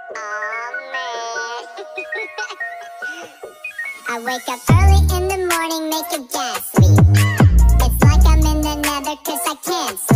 I wake up early in the morning, make a gas leak. It's like I'm in the nether 'cause I can't sleep.